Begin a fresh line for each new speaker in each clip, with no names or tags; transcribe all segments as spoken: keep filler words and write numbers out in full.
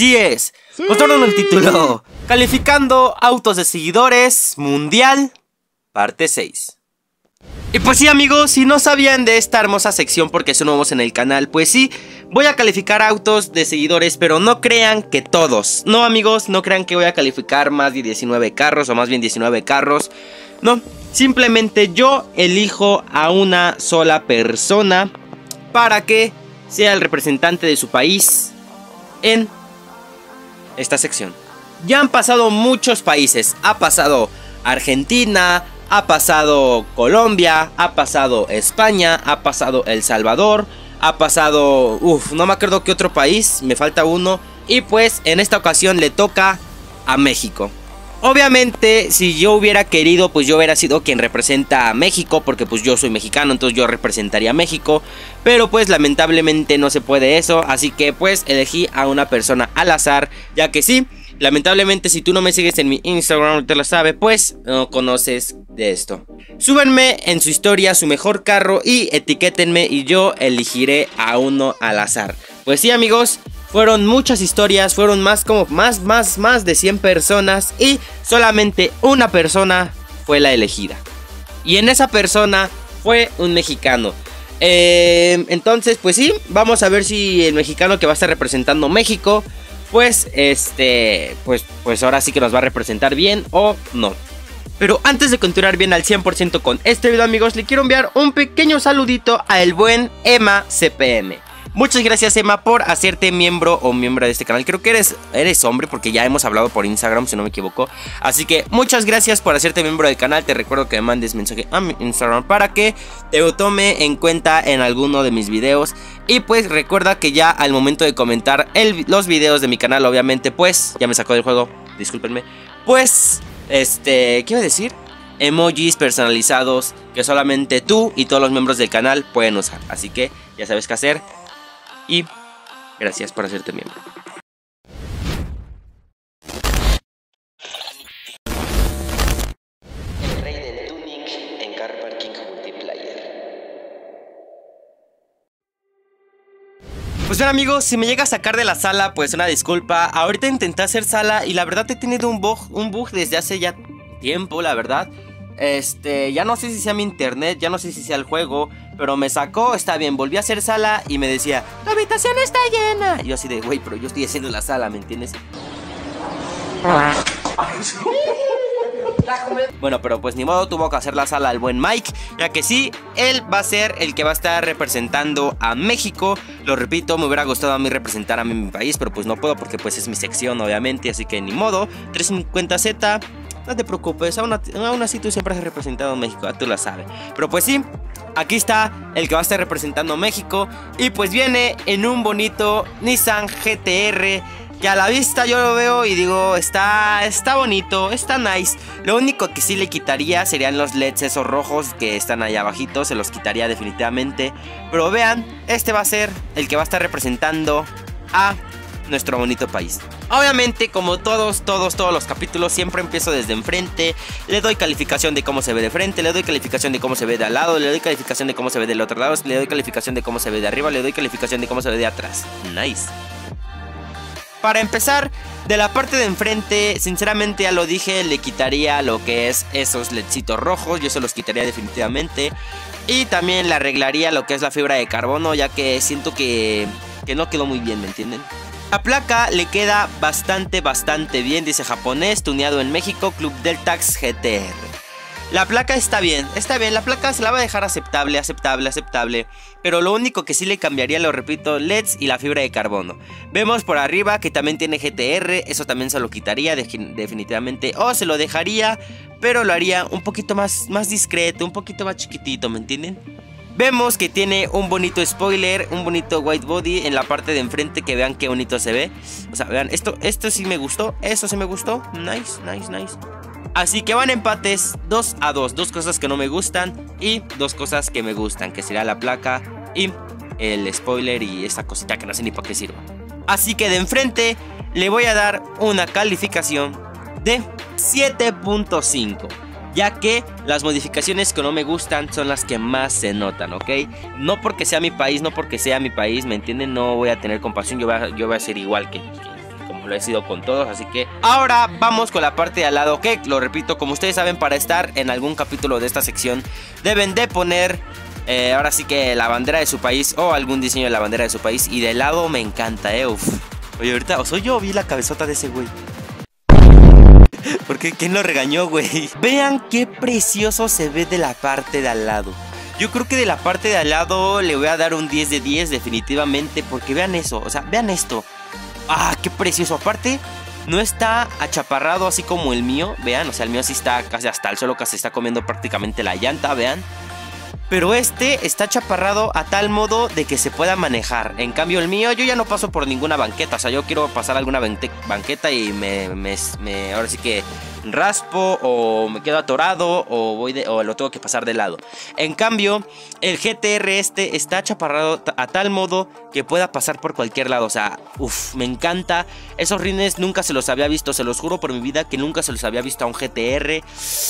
Así es, sí. Mostraron el título, calificando autos de seguidores mundial, parte seis. Y pues sí, amigos, si no sabían de esta hermosa sección porque son nuevos en el canal, pues sí, voy a calificar autos de seguidores, pero no crean que todos. No, amigos, no crean que voy a calificar más de diecinueve carros o más bien diecinueve carros. No, simplemente yo elijo a una sola persona para que sea el representante de su país en esta sección. Ya han pasado muchos países, ha pasado Argentina, ha pasado Colombia, ha pasado España, ha pasado El Salvador, ha pasado, uff, no me acuerdo qué otro país, me falta uno. Y pues en esta ocasión le toca a México. Obviamente si yo hubiera querido, pues yo hubiera sido quien representa a México, porque pues yo soy mexicano, entonces yo representaría a México. Pero pues lamentablemente no se puede eso, así que pues elegí a una persona al azar, ya que sí, lamentablemente si tú no me sigues en mi Instagram, te lo sabes, pues no conoces de esto. Súbanme en su historia su mejor carro y etiquétenme y yo elegiré a uno al azar. Pues sí, amigos, fueron muchas historias, fueron más como más, más, más de cien personas y solamente una persona fue la elegida. Y en esa persona fue un mexicano. Eh, entonces, pues sí, vamos a ver si el mexicano que va a estar representando México, pues, este, pues, pues ahora sí que nos va a representar bien o no. Pero antes de continuar bien al cien por ciento con este video, amigos, le quiero enviar un pequeño saludito a el buen Emma C P M. Muchas gracias, Emma, por hacerte miembro o miembro de este canal. Creo que eres, eres hombre porque ya hemos hablado por Instagram, si no me equivoco. Así que muchas gracias por hacerte miembro del canal. Te recuerdo que me mandes mensaje a mi Instagram para que te tome en cuenta en alguno de mis videos. Y pues recuerda que ya al momento de comentar el, los videos de mi canal, obviamente, pues, ya me sacó del juego, discúlpenme. Pues, este, ¿qué iba a decir? Emojis personalizados que solamente tú y todos los miembros del canal pueden usar. Así que ya sabes qué hacer. Y gracias por hacerte miembro. El rey del tuning en Car Parking Multiplayer. Pues bien, amigos, si me llega a sacar de la sala, pues una disculpa. Ahorita intenté hacer sala y la verdad he tenido un bug, un bug desde hace ya tiempo, la verdad. Este, ya no sé si sea mi internet, ya no sé si sea el juego, pero me sacó, está bien, volví a hacer sala y me decía, la habitación está llena. Y yo así de, güey, pero yo estoy haciendo la sala, ¿me entiendes? Bueno, pero pues ni modo, tuvo que hacer la sala al buen Mike, ya que sí, él va a ser el que va a estar representando a México. Lo repito, me hubiera gustado a mí representar a mi país, pero pues no puedo porque pues es mi sección, obviamente, así que ni modo. trescientos cincuenta Z, no te preocupes, aún, aún así tú siempre has representado a México, tú lo sabes. Pero pues sí, aquí está el que va a estar representando a México. Y pues viene en un bonito Nissan G T R, que a la vista yo lo veo y digo, está, está bonito, está nice. Lo único que sí le quitaría serían los L E Ds esos rojos que están ahí abajito, se los quitaría definitivamente. Pero vean, este va a ser el que va a estar representando a nuestro bonito país. Obviamente, como todos, todos, todos los capítulos, siempre empiezo desde enfrente. Le doy calificación de cómo se ve de frente, le doy calificación de cómo se ve de al lado, le doy calificación de cómo se ve del otro lado, le doy calificación de cómo se ve de arriba, le doy calificación de cómo se ve de atrás. Nice. Para empezar, de la parte de enfrente, sinceramente ya lo dije, le quitaría lo que es esos ledcitos rojos, yo se los quitaría definitivamente. Y también le arreglaría lo que es la fibra de carbono, ya que siento que, que no quedó muy bien, ¿me entienden? La placa le queda bastante, bastante bien, dice japonés, tuneado en México, Club Deltax G T R. La placa está bien, está bien, la placa se la va a dejar aceptable, aceptable, aceptable. Pero lo único que sí le cambiaría, lo repito, L E Ds y la fibra de carbono. Vemos por arriba que también tiene G T R, eso también se lo quitaría de, definitivamente. O se lo dejaría, pero lo haría un poquito más, más discreto, un poquito más chiquitito, ¿me entienden? Vemos que tiene un bonito spoiler, un bonito white body en la parte de enfrente, que vean qué bonito se ve. O sea, vean, esto, esto sí me gustó, eso sí me gustó, nice, nice, nice. Así que van empates dos a dos, dos cosas que no me gustan y dos cosas que me gustan, que será la placa y el spoiler y esta cosita que no sé ni para qué sirva. Así que de enfrente le voy a dar una calificación de siete punto cinco. Ya que las modificaciones que no me gustan son las que más se notan, ¿ok? No porque sea mi país, no porque sea mi país, ¿me entienden? No voy a tener compasión, yo voy a, yo voy a ser igual que, que como como lo he sido con todos. Así que ahora vamos con la parte de al lado, que lo repito, como ustedes saben, para estar en algún capítulo de esta sección deben de poner eh, ahora sí que la bandera de su país o algún diseño de la bandera de su país. Y de lado me encanta, eh, uf. Oye, ahorita, o soy yo, vi la cabezota de ese güey. ¿Por qué? ¿Quién lo regañó, güey? Vean qué precioso se ve de la parte de al lado. Yo creo que de la parte de al lado le voy a dar un diez de diez definitivamente. Porque vean eso, o sea, vean esto. Ah, qué precioso. Aparte, no está achaparrado así como el mío. Vean, o sea, el mío sí está casi hasta el suelo, casi está comiendo prácticamente la llanta, vean. Pero este está chaparrado a tal modo de que se pueda manejar. En cambio el mío, yo ya no paso por ninguna banqueta. O sea, yo quiero pasar alguna banqueta y me, me, me ahora sí que raspo o me quedo atorado o, voy de, o lo tengo que pasar de lado. En cambio, el G T R este está chaparrado a tal modo que pueda pasar por cualquier lado. O sea, uff, me encanta. Esos rines nunca se los había visto. Se los juro por mi vida que nunca se los había visto a un G T R.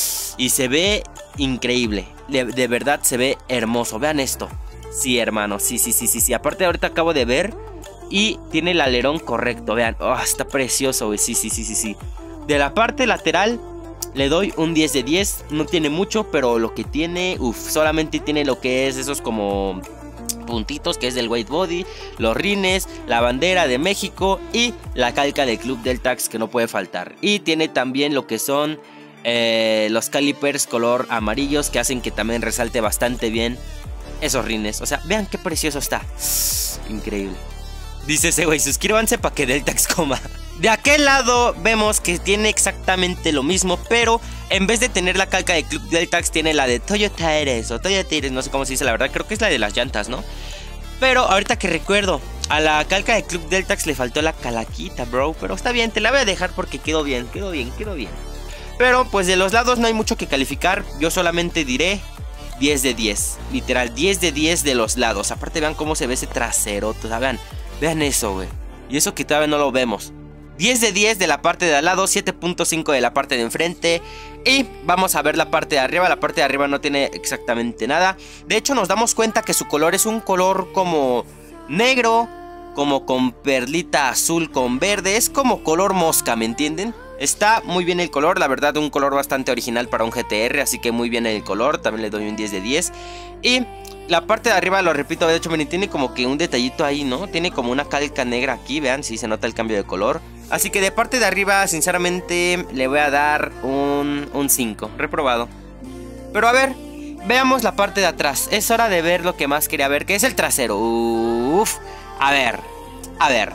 Y se ve increíble. De, de verdad se ve hermoso. Vean esto. Sí, hermano. Sí, sí, sí, sí, sí. Aparte ahorita acabo de ver. Y tiene el alerón correcto. Vean. Oh, está precioso, güey. Sí, sí, sí, sí, sí. De la parte lateral le doy un diez de diez. No tiene mucho, pero lo que tiene... Uf, solamente tiene lo que es esos como... puntitos, que es del white body, los rines, la bandera de México y la calca del Club Deltax, que no puede faltar. Y tiene también lo que son... Eh, los calipers color amarillos, que hacen que también resalte bastante bien esos rines. O sea, vean qué precioso está. Increíble. Dice ese güey, suscríbanse para que Deltax coma. De aquel lado vemos que tiene exactamente lo mismo, pero en vez de tener la calca de Club Deltax, tiene la de Toyota Eres o Toyota Eres, no sé cómo se dice la verdad, creo que es la de las llantas, ¿no? Pero ahorita que recuerdo, a la calca de Club Deltax le faltó la calaquita, bro. Pero está bien, te la voy a dejar porque quedó bien, quedó bien, quedó bien. Pero pues de los lados no hay mucho que calificar. Yo solamente diré diez de diez. Literal, diez de diez de los lados. Aparte vean cómo se ve ese trasero. O sea, vean, vean eso, güey. Y eso que todavía no lo vemos. diez de diez de la parte de al lado. siete punto cinco de la parte de enfrente. Y vamos a ver la parte de arriba. La parte de arriba no tiene exactamente nada. De hecho nos damos cuenta que su color es un color como negro, como con perlita azul con verde. Es como color mosca, ¿me entienden? Está muy bien el color, la verdad un color bastante original para un G T R, así que muy bien el color, también le doy un diez de diez. Y la parte de arriba, lo repito, de hecho, miren, tiene como que un detallito ahí, ¿no? Tiene como una calca negra aquí, vean, si sí se nota el cambio de color. Así que de parte de arriba, sinceramente, le voy a dar un, un cinco, reprobado. Pero a ver, veamos la parte de atrás, es hora de ver lo que más quería ver, que es el trasero. Uff, a ver, a ver,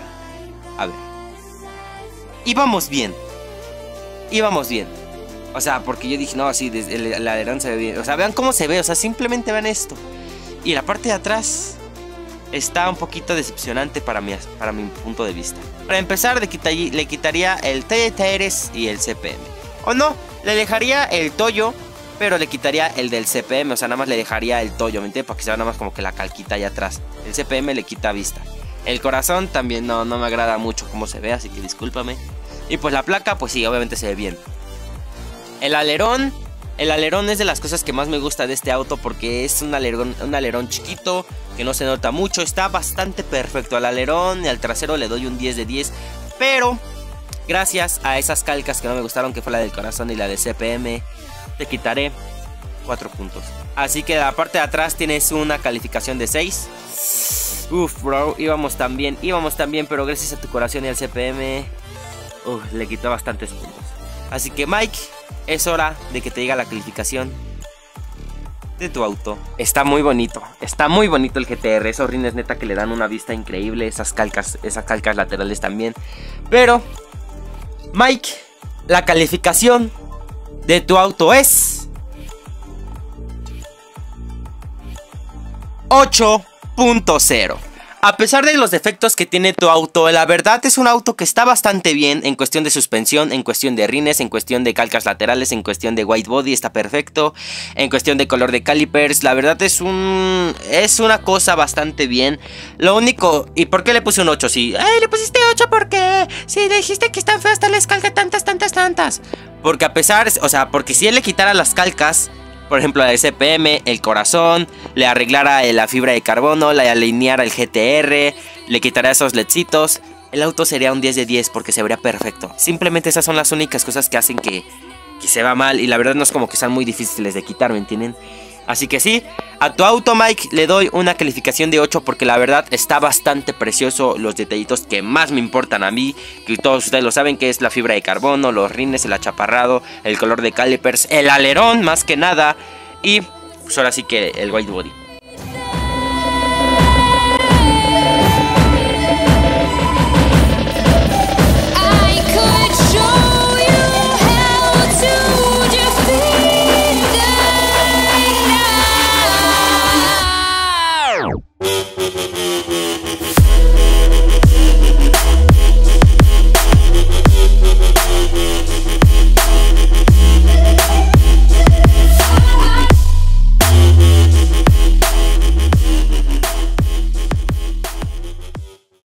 a ver. Y vamos bien. Íbamos bien. O sea, porque yo dije, no, sí, el, el alerón se ve bien. O sea, vean cómo se ve, o sea, simplemente vean esto. Y la parte de atrás está un poquito decepcionante para mi, para mi punto de vista. Para empezar, le quitaría, le quitaría el Toyota Eres y el C P M. O no, le dejaría el Toyo, pero le quitaría el del C P M. O sea, nada más le dejaría el Toyo, ¿me entiendes? Para que se vea nada más como que la calquita allá atrás. El C P M le quita vista. El corazón también no, no me agrada mucho cómo se ve, así que discúlpame. Y pues la placa, pues sí, obviamente se ve bien. El alerón. El alerón es de las cosas que más me gusta de este auto, porque es un alerón, un alerón chiquito, que no se nota mucho. Está bastante perfecto. Al alerón y al trasero le doy un diez de diez. Pero gracias a esas calcas que no me gustaron, que fue la del corazón y la de C P M, te quitaré cuatro puntos. Así que la parte de atrás tienes una calificación de seis. Uf, bro, íbamos tan bien, íbamos tan bien, pero gracias a tu corazón y al C P M... Uh, le quitó bastantes puntos. Así que Mike, es hora de que te diga la calificación de tu auto. Está muy bonito, está muy bonito el G T R. Esos rines neta que le dan una vista increíble. Esas calcas, esas calcas laterales también. Pero Mike, la calificación de tu auto es ocho punto cero. A pesar de los defectos que tiene tu auto, la verdad es un auto que está bastante bien en cuestión de suspensión, en cuestión de rines, en cuestión de calcas laterales, en cuestión de white body, está perfecto. En cuestión de color de calipers, la verdad es un es una cosa bastante bien. Lo único, ¿y por qué le puse un ocho? Sí, ay, le pusiste ocho porque si le dijiste que están feas, tal les calca tantas, tantas, tantas. Porque a pesar, o sea, porque si él le quitara las calcas, por ejemplo la de C P M, el corazón, le arreglara la fibra de carbono, le alineara el G T R, le quitara esos ledcitos, el auto sería un diez de diez porque se vería perfecto. Simplemente esas son las únicas cosas que hacen que, que se vea mal. Y la verdad no es como que sean muy difíciles de quitar, ¿me entienden? Así que sí, a tu auto, Mike, le doy una calificación de ocho porque la verdad está bastante precioso. Los detallitos que más me importan a mí, que todos ustedes lo saben, que es la fibra de carbono, los rines, el achaparrado, el color de calipers, el alerón más que nada, y pues ahora sí que el white body.